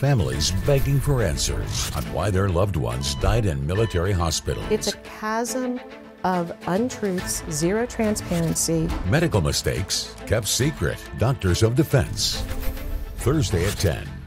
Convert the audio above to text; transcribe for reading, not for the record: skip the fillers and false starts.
families begging for answers on why their loved ones died in military hospitals. It's a chasm of untruths, zero transparency. Medical mistakes kept secret. Doctors of Defense. Thursday at 10.